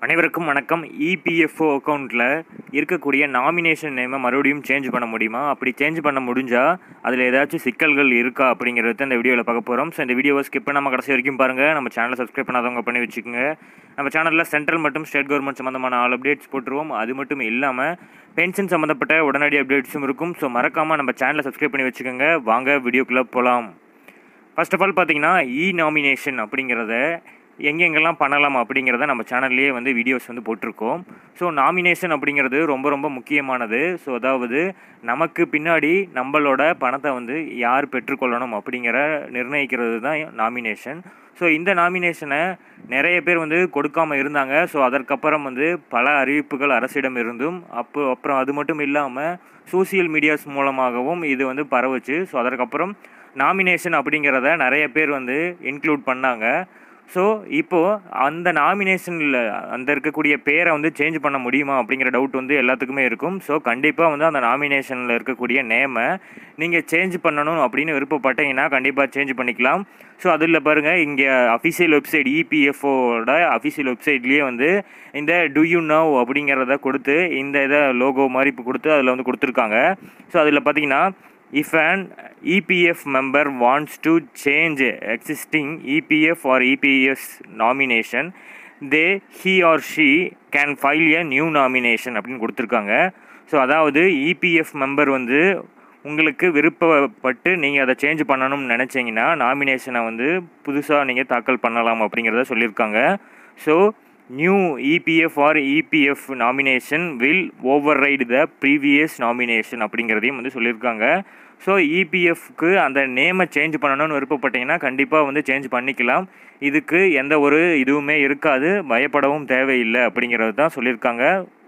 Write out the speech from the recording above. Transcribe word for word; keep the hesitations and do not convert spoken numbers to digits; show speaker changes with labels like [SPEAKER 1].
[SPEAKER 1] அனைவருக்கும் வணக்கம். இபிஎஃப்ஓ அக்கௌண்ட்டில் இருக்கக்கூடிய நாமினேஷன் நேமை மறுபடியும் சேஞ்ச் பண்ண முடியுமா? அப்படி சேஞ்ச் பண்ண முடிஞ்சால் அதில் ஏதாச்சும் சிக்கல்கள் இருக்கா அப்படிங்கிறத இந்த வீடியோவில் பார்க்க போகிறோம். ஸோ இந்த வீடியோவை ஸ்கிப் பண்ணாமல் கடைசி வரைக்கும் பாருங்கள். நம்ம சேனலை சப்ஸ்கிரைப் பண்ணாதவங்க பண்ணி வச்சுக்கோங்க. நம்ம சேனலில் சென்ட்ரல் மற்றும் ஸ்டேட் கவர்மெண்ட் சம்மந்தமான ஆல் அப்டேட்ஸ் போட்டுருவோம். அது மட்டும் இல்லாமல் பென்ஷன் சம்மந்தப்பட்ட உடனடி அப்டேட்ஸும் இருக்கும். ஸோ மறக்காமல் நம்ம சேனலை சப்ஸ்கிரைப் பண்ணி வச்சுக்கோங்க. வாங்க வீடியோக்குள்ளே போகலாம். ஃபர்ஸ்ட் ஆஃப் ஆல் பார்த்தீங்கன்னா இ நாமினேஷன் அப்படிங்கிறத எங்கெங்கெல்லாம் பண்ணலாம் அப்படிங்கிறத நம்ம சேனல்லையே வந்து வீடியோஸ் வந்து போட்டிருக்கோம். ஸோ நாமினேஷன் அப்படிங்கிறது ரொம்ப ரொம்ப முக்கியமானது. ஸோ அதாவது நமக்கு பின்னாடி நம்மளோட பணத்தை வந்து யார் பெற்றுக்கொள்ளணும் அப்படிங்கிற நிர்ணயிக்கிறது தான் நாமினேஷன். ஸோ இந்த நாமினேஷனை நிறைய பேர் வந்து கொடுக்காமல் இருந்தாங்க. ஸோ அதற்கப்புறம் வந்து பல அறிவிப்புகள் அரசிடம் இருந்தும் அப்போ அப்புறம் அது மட்டும் இல்லாமல் சோசியல் மீடியாஸ் மூலமாகவும் இது வந்து பரவுச்சு. ஸோ அதற்கப்புறம் நாமினேஷன் அப்படிங்கிறத நிறைய பேர் வந்து இன்க்ளூட் பண்ணாங்க. ஸோ இப்போது அந்த நாமினேஷனில் அந்த இருக்கக்கூடிய பேரை வந்து சேஞ்ச் பண்ண முடியுமா அப்படிங்கிற டவுட் வந்து எல்லாத்துக்குமே இருக்கும். ஸோ கண்டிப்பாக வந்து அந்த நாமினேஷனில் இருக்கக்கூடிய நேமை நீங்கள் சேஞ்ச் பண்ணணும் அப்படின்னு விருப்பப்பட்டீங்கன்னா கண்டிப்பாக சேஞ்ச் பண்ணிக்கலாம். ஸோ அதில் பாருங்கள், இங்கே அஃபிஷியல் வெப்சைட் இபிஎஃப்ஓட அஃபிஷியல் வெப்சைட்லேயே வந்து இந்த டு யூ நோ அப்படிங்கிறத கொடுத்து இந்த இதை லோகோ மாதிரி இப்போ கொடுத்து அதில் வந்து கொடுத்துருக்காங்க. ஸோ அதில் பார்த்தீங்கன்னா, if an E P F member wants to change existing E P F or E P S nomination, they he or she can file a new nomination அப்படின்னு கொடுத்துருக்காங்க. ஸோ அதாவது E P F மெம்பர் வந்து உங்களுக்கு விருப்பப்பட்டு நீங்கள் அதை change பண்ணணும்னு நினச்சிங்கன்னா நாமினேஷனை வந்து புதுசாக நீங்கள் தாக்கல் பண்ணலாம் அப்படிங்கிறத சொல்லியிருக்காங்க. So new E P F or E P F nomination will override the previous nomination அப்படிங்கிறதையும் வந்து சொல்லியிருக்காங்க. ஸோ இபிஎஃப்க்கு அந்த நேமை சேஞ்ச் பண்ணணும்னு விருப்பப்பட்டீங்கன்னா கண்டிப்பாக வந்து சேஞ்ச் பண்ணிக்கலாம். இதுக்கு எந்த ஒரு இதுவுமே இருக்காது, பயப்படவும் தேவையில்லை அப்படிங்கிறது தான் சொல்லியிருக்காங்க.